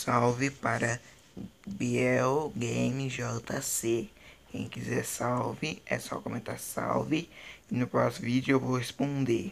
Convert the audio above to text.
salve para Biel Game JC. Quem quiser salve, é só comentar salve. E no próximo vídeo eu vou responder.